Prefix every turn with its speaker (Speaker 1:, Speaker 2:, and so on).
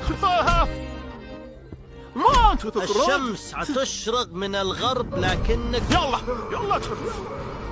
Speaker 1: ما أنت تطرد.
Speaker 2: الشمس حتشرق من الغرب لكنك
Speaker 1: يلا تفضل.